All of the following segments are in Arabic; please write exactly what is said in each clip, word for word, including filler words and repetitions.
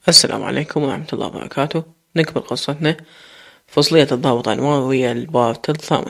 السلام عليكم ورحمة الله وبركاته. نكمل قصتنا. فصلية الضابط أنوار ويا البارت الثامن.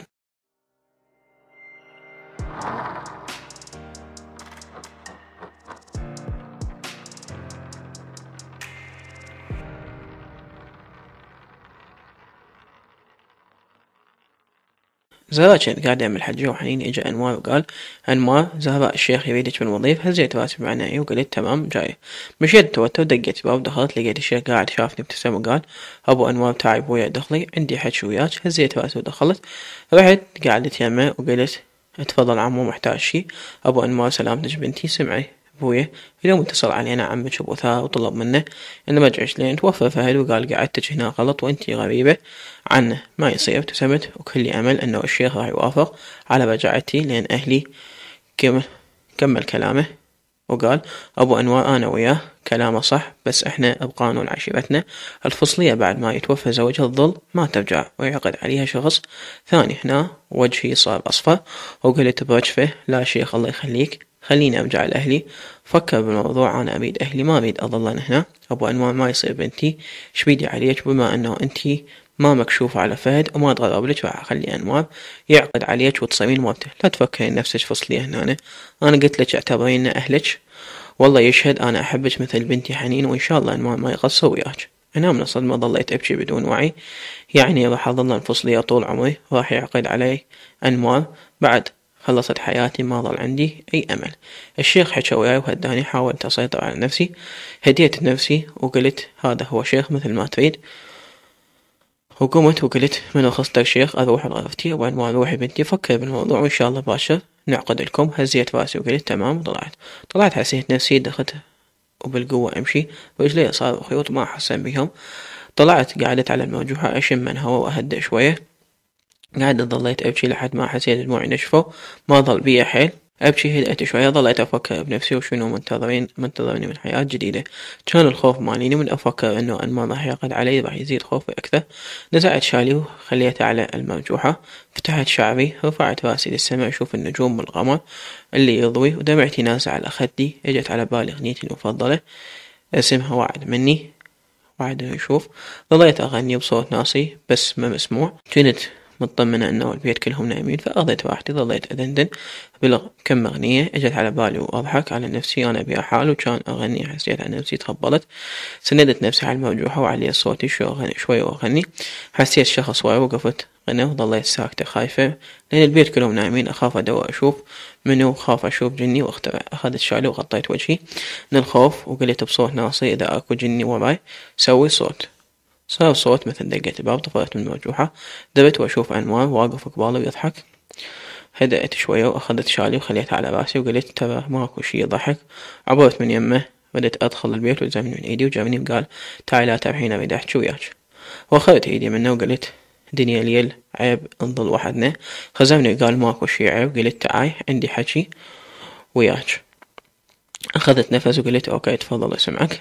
زهراء كانت قاعدة أم الحجة وحنين إجا أنوار وقال: أنوار، زهراء الشيخ يريدك بالوظيفة. هزيت راسي بعناية وقلت تمام جاية. مشيت توتر دقيت باب، دخلت لقيت الشيخ قاعد شافني ابتسم وقال: أبو أنوار تعي بويا دخلي عندي حكي وياك. هزيت راسي ودخلت. رحت قعدت يمه وقلت: اتفضل عمو محتاج شي؟ أبو أنوار سلامتك بنتي، سمعي بويا اليوم اتصل علينا عمك ابو ثار وطلب منه انه ما تجيش لين توفى فهد، وقال قعدتك هنا غلط وانتي غريبة عنه، ما يصير. ابتسمت وكل امل انه الشيخ راح يوافق على رجعتي لين اهلي. كمل كمل كلامه وقال: ابو انوار انا وياه كلامه صح، بس احنا بقانون عشيرتنا الفصلية بعد ما يتوفى زوجها الظل ما ترجع ويعقد عليها شخص ثاني. هنا وجهي صار اصفر وقلت برجفه: لا شيخ الله يخليك، خليني ارجع لاهلي. فكر بالموضوع، انا اريد اهلي ما اريد اظل هنا. ابو انوار ما يصير بنتي، شبيدي عليك بما انه انتي ما مكشوفة على فهد وما تغرب لك، راح اخلي انوار يعقد عليك وتصيرين موته. لا تفكرين نفسك فصلية هنا. أنا, انا قلت لك اعتبرين اهلك، والله يشهد انا احبك مثل بنتي حنين، وان شاء الله انوار ما يقصر وياك. انا من الصدمة ظليت ابكي بدون وعي، يعني راح اظل الفصلية طول عمري، راح يعقد علي انوار بعد خلصت حياتي ما ظل عندي اي امل. الشيخ حكى وياي وهداني، حاولت اسيطر على نفسي، هديت نفسي وقلت هذا هو شيخ مثل ما تريد، وقمت وقلت من خصتك شيخ اروح لغرفتي وبعد ما اروح بنتي فكر بالموضوع وان شاء الله باشر نعقد لكم. هزيت راسي وقلت تمام وطلعت. طلعت حسيت نفسي دخلت وبالقوة امشي، رجلي صاروا خيوط ما احسن بهم. طلعت قعدت على المرجوحة اشم من هوا واهدأ شوية. قاعد ظليت ابكي لحد ما حسيت دموعي نشفوا، ما ظل بيا حيل ابكي. هدأت شوية، ظليت افكر بنفسي وشنو منتظرين منتظرني من حياة جديدة. كان الخوف ماليني من افكر انه انوار راح يعقد علي، راح يزيد خوفي اكثر. نزعت شالي وخليته على المرجوحة، فتحت شعري، رفعت راسي للسماء اشوف النجوم والقمر اللي يضوي، ودمعتي نازعة على خدي. اجت على بالي اغنيتي المفضلة اسمها وعد مني وعد يشوف. ظليت اغني بصوت ناصي بس ما مسموع، كنت مطمنة انه البيت كلهم نايمين، فاخذت راحتي ظليت اذندن بلغ كم اغنية. اجت على بالي واضحك على نفسي انا بها حال، وكان اغني حسيت على نفسي تخبلت. سندت نفسي على المرجوحة وعلي صوتي شوي اغني شوي واغني. حسيت شخص وراي وقفت غنى وظليت ساكتة خايفة لان البيت كلهم نايمين. اخاف ادور اشوف منو، خاف اشوف جني واخترع. اخذت شالي وغطيت وجهي من الخوف وقلت بصوت ناصي اذا اكو جني وراي سوي صوت. صار صوت مثل دقة الباب. طفرت من المرجوحة، دبت واشوف انوار واقف قبالي ويضحك. هدأت شوية واخذت شالي وخليتها على راسي وقلت ترى ماكو شي ضحك. عبرت من يمه، بدت ادخل البيت وزمني من ايدي وجابني وقال تعالي لا ترحين اريد احكي وياك. واخذت ايدي منه وقلت دنيا ليل عيب نظل وحدنا. خزمني وقال ماكو شي عيب. قلت تعاي عندي حكي وياك. اخذت نفس وقلت اوكي تفضل اسمعك.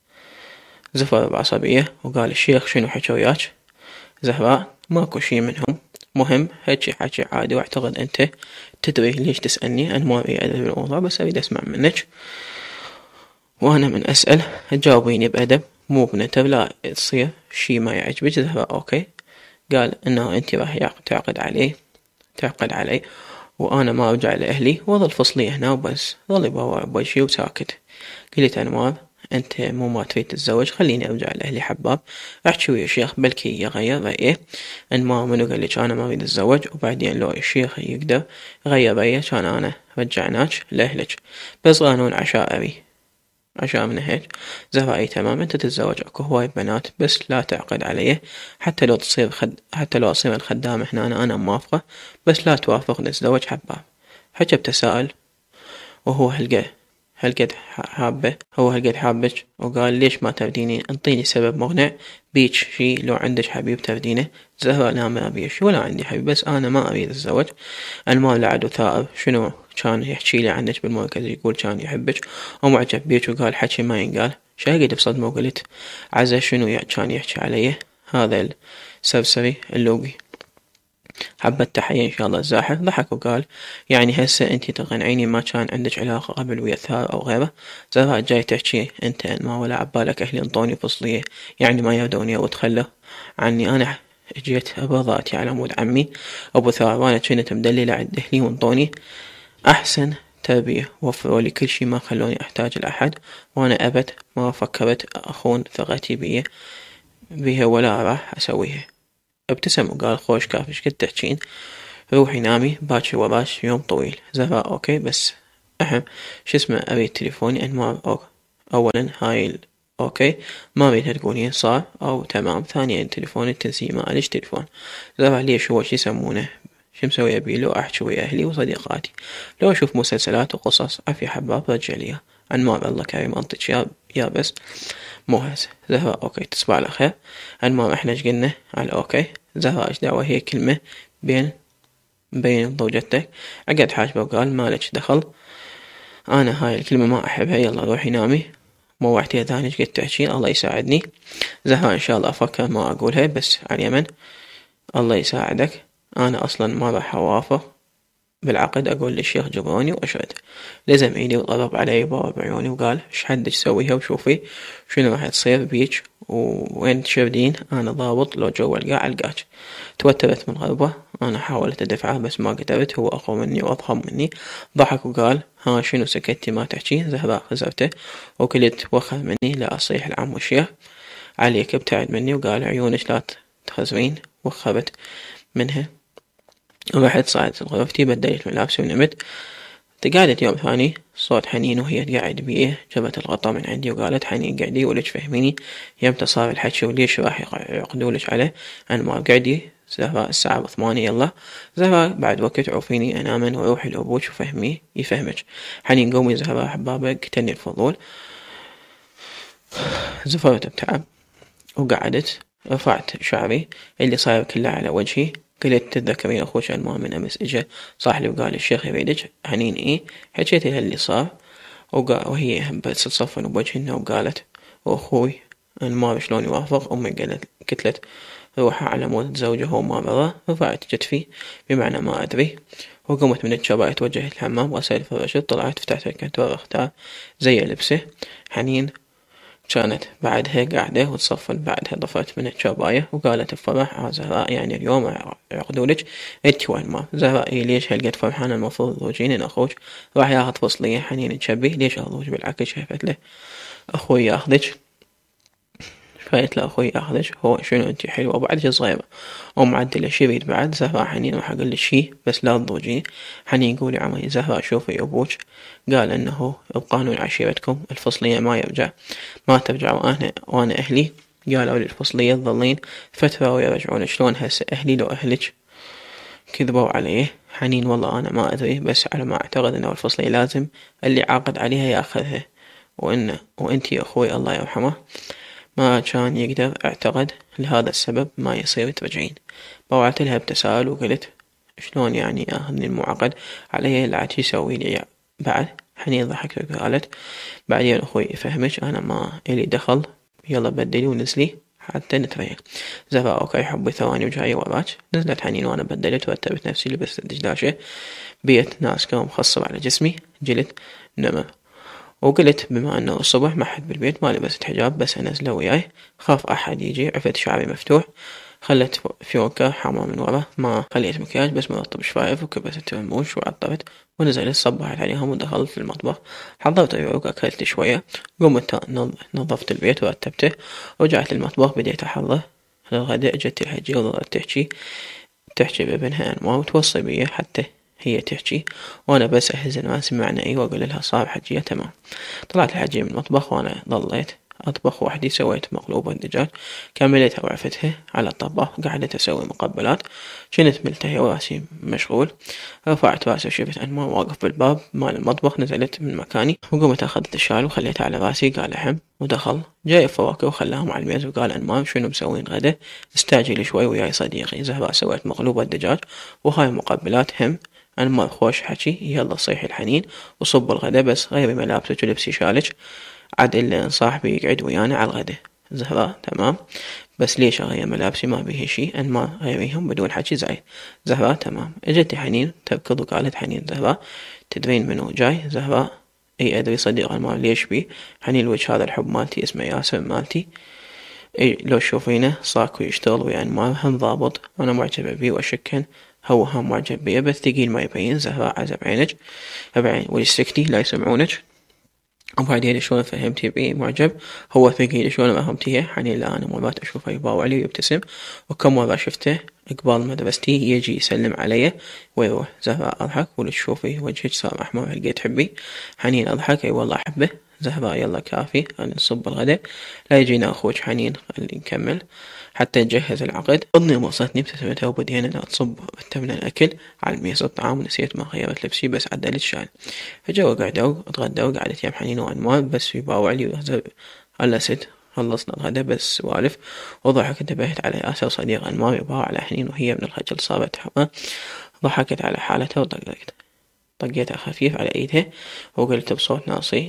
زفر بعصبية وقال الشيخ شنو حكى وياك؟ زهراء ماكو شي منهم، مهم هيجي حكي عادي، واعتقد انت تدري ليش تسألني. انا ما اريد ادري بالموضوع بس اريد اسمع منك، وانا من اسأل تجاوبيني بادب مو بنتب، لا تصير شي ما يعجبك. زهراء اوكي. قال انه انت راح تعقد علي تعقد علي وانا ما ارجع لاهلي واظل فصلي هنا وبس. ظل يباوع بوجهي وساكت. قلت انوار انت مو ما تريد تتزوج، خليني ارجع لاهلي حباب احكي ويا الشيخ بلكي يغير رايه. انوار منو قال لك انا ما اريد اتزوج؟ وبعدين لو الشيخ يقدر يغير رايه كان انا رجعناك لاهلك، بس قانون عشائري عشان من هيك. زهراء تمام انت تتزوج اكو هواي بنات بس لا تعقد علي. حتى لو تصير خد... حتى لو اصير الخدام هنا انا, أنا موافقة، بس لا توافق نتزوج حباب. حكى بتساؤل وهو هلقى هلقد حابة هو هلقد حابك، وقال ليش ما ترديني؟ انطيني سبب مقنع بيك شي لو عندك حبيب تردينه. زهرة لا ما ابي شي ولا عندي حبيب، بس انا ما اريد الزواج. المال لعد وثائر. شنو كان يحكي لي عنك بالمركز، يقول كان يحبك ومعجب بيك، وقال حكي ما ينقال. شهقت بصدمة وقلت عزة شنو كان يحكي علي هذا السرسري اللوقي؟ حبت تحية إن شاء الله الزاحف. ضحك وقال يعني هسه انتي تقنعيني ما كان عندك علاقة قبل ويا ثار أو غيره؟ زهراء جاي تحكي انت ما ولا عبالك أهلي انطوني فصلية يعني ما يردوني وتخلوا عني؟ أنا جيت أبراتي على مود عمي أبو ثار وأنا كنت مدللة عند أهلي وانطوني أحسن تربية، وفروا لي كل شي ما خلوني أحتاج لأحد، وأنا أبد ما فكرت أخون ثقتي بيه بيها ولا راح أسويها. ابتسم وقال خوش كاف ايش كنت تحجين؟ روحي نامي باكر وراش يوم طويل. زهراء اوكي بس اهم شو اسمه اريد تليفوني انمار. أو اولا هاي ال... اوكي ما اريدها تقولين صار او تمام. ثانيا تليفوني تنسي ما ليش تليفون؟ زهراء ليش هو شي يسمونه شو مسوي ابي؟ لو احكي ويا اهلي وصديقاتي، لو اشوف مسلسلات وقصص عفي حباب رجع ليها. انمار الله كريم انطيك يا يا بس مو هسه. زهراء اوكي تصبح على خير. انمار احنا ايش قلنا على اوكي؟ زهراء ايش دعوة هي كلمة بين بين زوجتك؟ عقد حاجبه وقال مالك دخل انا هاي الكلمة ما احبها يلا روحي نامي. موعتيها ثاني ايش قد تحكين؟ الله يساعدني. زهراء ان شاء الله افكر ما اقولها بس على اليمن الله يساعدك. انا اصلا ما راح اوافق بالعقد اقول للشيخ جبروني واشهد. لزم ايدي وضرب علي بابا بعيوني وقال ايش حدك تسويها وشوفي شنو راح تصير بيك وين تشردين. انا ضابط لو جوا القاع القاك. توترت من غضبه. انا حاولت ادفعه بس ما قدرت هو اقوى مني واضخم مني. ضحك وقال ها شنو سكتي ما تحكي؟ زهراء خزرته وكلت وخر مني لا اصيح العم والشيخ عليك ابتعد مني. وقال عيونك لا تخزرين وخرت منها. ورحت صعدت غرفتي بدلت ملابسي ونمت. تقعدت يوم ثاني صوت حنين وهي قاعد بيه جبت الغطاء من عندي وقالت حنين قعدي وليش فهميني يمتى صار الحكي وليش راح يعقدولك عليه؟ أنا ما قعدي. زهراء الساعة بثمانية يلا. زهراء بعد وقت عوفيني أنامن وروحي لأبوك وفهمي يفهمك. حنين قومي زهراء حبابة قتلني الفضول. زفرت بتعب وقعدت رفعت شعري اللي صاير كله على وجهي. قلت تتذكرين اخوك انمار من امس اجا صاح لي وقال الشيخ يريدك؟ حنين ايه. حكيت لها اللي صار وقال وهي هم بس تصفن بوجهنا وقالت واخوي انمار شلون يوافق؟ امي قالت قتلت روحها على موت زوجه هو ما رضى. رفعت كتفي بمعنى ما ادري وقمت من الشباية توجهت الحمام غسلت فرشت طلعت فتحت الكنتور اختار زي لبسه. حنين كانت بعدها قاعدة وتصفن بعدها ضفت من الشباية وقالت بفرح زهراء يعني اليوم يعقدولك انت وين ما؟ زهراء ايه ليش هالقد فرحانة؟ المفروض زوجين ان اخوك راح ياخذ فصلية. حنين تشبه ليش اخذوك؟ بالعكس شافت له اخوي ياخذك. فايت له اخوي ياخذك هو شنو انت حلوة وبعدك صغيرة ومعدلة شريد بعد. زهراء حنين راح اقول لك شي بس لا تضوجين. حنين قولي عمي. زهراء شوفي ابوك قال انه بقانون عشيرتكم الفصلية ما يرجع ما ترجع وانا وانا اهلي قالوا لي الفصلية تظلين فترة ويرجعون. شلون هسه اهلي لو اهلك كذبوا عليه؟ حنين والله انا ما ادري بس على ما اعتقد انه الفصلية لازم اللي عاقد عليها ياخذها وان وانتي يا اخوي الله يرحمه ما كان يقدر. اعتقد لهذا السبب ما يصير ترجعين. بوعت لها بتساؤل وقلت شلون يعني ياخذني المعقد علي اللي عاد يسوي لي بعد؟ حنين ضحكت وقالت بعدين اخوي يفهمك انا ما الي دخل يلا بدلي ونزلي حتى نتريق. زهراء اوكي حبي ثواني وجاي وراك. نزلت حنين وانا بدلت ورتبت نفسي لبست الدشداشة بيت ناس كانوا مخصب على جسمي جلت نمر. وقلت بما انه الصبح ما حد بالبيت ما لبست حجاب بس انزله وياي خاف احد يجي. عفت شعري مفتوح خلت فيونكة حامة من ورا ما خليت مكياج بس مرطب شفايف وكبست رموش وعطرت ونزلت صبحت عليهم ودخلت في المطبخ حضرت الريوق اكلت شوية. قمت نظفت البيت ورتبته ورجعت للمطبخ بديت احضر للغداء. جت الحجي وظلت تحكي تحكي بابنها انمار وتوصي بيه حتى هي تحكي وانا بس اهزن راسي معنى اي واقول لها صار حجية تمام. طلعت الحجية من المطبخ وانا ضليت اطبخ وحدي. سويت مقلوبة دجاج كملتها وعفتها على الطباخ. قعدت اسوي مقبلات كنت ملتهي وراسي مشغول. رفعت راسي وشفت انمار واقف بالباب مال المطبخ. نزلت من مكاني وقمت اخذت الشال وخليته على راسي. قال احم ودخل جاي فواكه وخلاهم على الميز وقال انمار شنو مسوين غدا؟ استعجلي شوي وياي صديقي. زهراء سويت مقلوبة دجاج وهاي مقبلات هم. انمار خوش حكي يلا صيحي الحنين وصب الغدا بس غيري ملابسك ولبسي شالك عاد إلا صاحبي يقعد ويانا على الغدا. زهراء تمام، بس ليش أغير ملابسي؟ ما بيه شي، أن ما غيريهم بدون حكي زايد. زهراء تمام. اجت حنين تركض وقالت حنين زهراء تدرين منو جاي؟ زهراء اي ادري صديق أنمار. ليش بي؟ حنين الوجه هذا الحب مالتي اسمه ياسر مالتي، اي لو تشوفينه صاكو يشتغل ويا أنمار هم ضابط، أنا معجبة بيه وأشكن هو هم معجب بيه، بس ثقيل ما يبين. زهراء عزب عينك بعين وليش سكتي لا يسمعونك؟ وبعدين شلون فهمتي بيه معجب؟ هو ثقيل شلون ما فهمتيه؟ حنين لا أنا مرات أشوفه يباوع لي ويبتسم، وكم مرة شفته قبال مدرستي يجي يسلم علي ويروح. زهراء أضحك ولو تشوفي وجهك صار أحمر هل قد تحبي؟ حنين أضحك اي والله أحبه. زهراء يلا كافي خلينا نصب الغداء لا يجينا أخوك. حنين خلي نكمل حتى نجهز العقد. حضني ومصتني ابتسمتها وبدينا تصب التمنا الأكل على الميز الطعام، ونسيت ما غيرت لبسي بس عدلت الشال. فجوا قعدوا اتغدوا وقعدت يم حنين وأنمار بس يباوع لي ويهزر على ست. خلصنا الغدا بس سوالف وضحك. انتبهت على ياسر صديق أنمار يباوع على حنين وهي من الخجل صابت حما. ضحكت على حالتها وطقطقت طقيتها خفيف على ايدها وقلت بصوت ناصي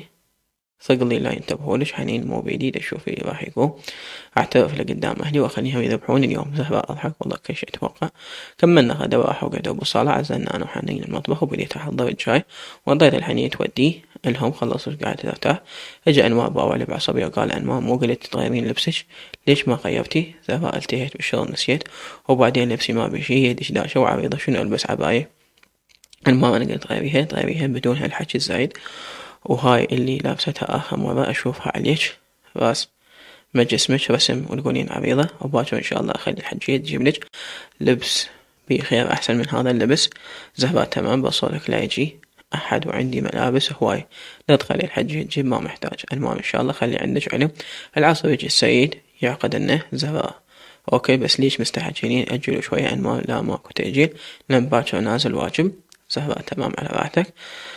ثقلي لا ينتبهولش. حنين مو بيدي تشوفي اللي راح يقوم اعترف لقدام اهلي واخليهم يذبحوني اليوم. زهراء اضحك والله كل شيء اتوقع. كملنا غدا وراحوا قعدوا بالصالة. عزلنا انا وحنين المطبخ وبديت احضر الشاي وانطيت الحنين توديه الهم. خلصت قاعدة ترتاح. اجى انمار باوع بعصبية وقال انمار مو قلت تغيرين لبسك ليش ما غيرتي؟ زهراء التهيت بالشغل نسيت وبعدين لبسي ما بشي يدي داشة وعريضة شنو البس عباية؟ انمار انا قلت غيريها تغيريها بدون هالحكي الزايد وهاي اللي لابستها آخر مرة أشوفها عليك راس ما جسمك رسم وتقولين عريضة. وباكر إن شاء الله أخلي الحجية تجيب لك لبس بخير أحسن من هذا اللبس. زهراء تمام بصولك لا يجي أحد وعندي ملابس هواي لا تخلي الحجية تجيب ما محتاج. المهم إن شاء الله خلي عندك علم. العصر يجي السيد يعقد لنا. زهراء أوكي بس ليش مستحجينين أجلوا شوية؟ أنمار لا ماكو تأجيل لأن باكر نازل واجب. زهراء تمام على راحتك.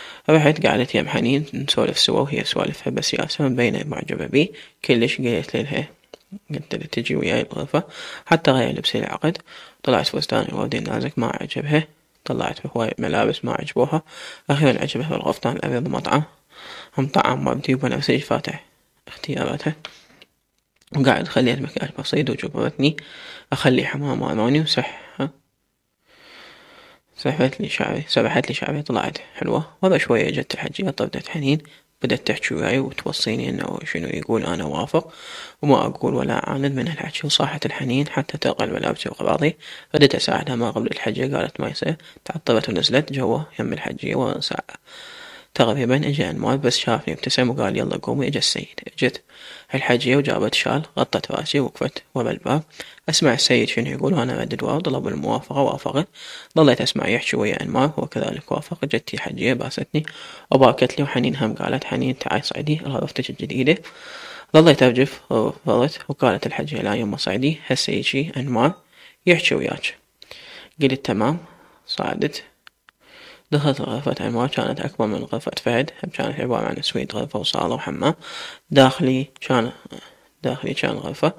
رحت قعدت يم حنين نسولف سوا وهي سوالفها بس ياسر مبينة معجبة بي كلش. قلت لها قلت لها تجي وياي الغرفة حتى غير لبسي العقد. طلعت فستان الوردي النازك ما عجبها. طلعت هواي ملابس ما عجبوها. أخيرا عجبها الغفتان الأبيض مطعم هم طعم مبدي وبنفسجي فاتح اختياراتها. وقاعد خليت مكياج بسيط وجبرتني أخلي حمام أماني وسح سحبت لي شعري سبحت لي شعري طلعت حلوة. وهذا شوية جت الحجية طردت حنين بدأت تحكي وياي وتوصيني انه شنو يقول انا وافق وما اقول ولا اعاند من هالحكي. وصاحت الحنين حتى تقل ملابسي وغراضي. بديت اساعدها ما قبل الحجية قالت ما يصير تعطلت ونزلت جوا يم الحجية وساعة تقريبا. اجى انمار بس شافني ابتسم وقال يلا قومي. اجى السيد. اجت الحجية وجابت شال غطت راسي ووقفت ورا الباب اسمع السيد شنو يقول وانا ردد واو طلب الموافقة وافقت. ظليت اسمع يحكي ويا انمار وكذلك وافق. جتي الحجية باستني وباركت لي وحنين هم قالت حنين تعي صعدي غرفتك الجديدة. ظليت ارجف ورفضت وقالت الحجية لا يما صعدي هسه يجي انمار يحكي وياك. قلت تمام. صعدت دخلت غرفة انمار كانت اكبر من غرفة فهد. هم كانت عبارة عن سويت غرفة وصالة وحمام. داخلي كان داخلي كان غرفة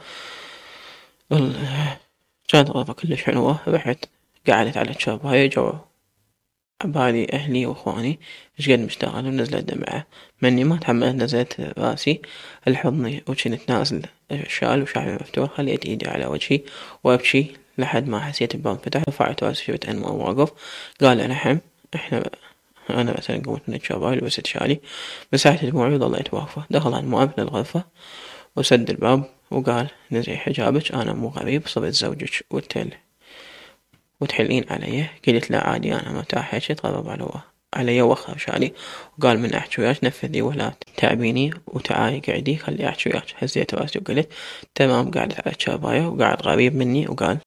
كانت غرفة كلش حلوة. رحت قعدت على الشرباية جو عبالي اهلي واخواني ايش قد مشتغل ونزلت دمعة مني ما تحملت. نزلت راسي الحضني وكنت نازل الشال وشعري مفتوح. خليت ايدي على وجهي وابكي لحد ما حسيت الباب فتح. رفعت راسي شفت انمار واقف. قال رحم احنا انا مثلا قمت من الشرباية لبست شالي مسحت دموعي وظليت واقفة. دخل انمار من الغرفة وسد الباب وقال نزعي حجابك انا مو غريب صرت زوجك وتل وتحلين علي. قلت لا عادي انا مرتاح هيك. تقرب على علي وخر شالي وقال من احكي وياك نفذي ولا تعبيني وتعالي قعدي خلي احكي وياك. هزيت راسي وقلت تمام. قعدت على الشرباية وقعد غريب مني وقال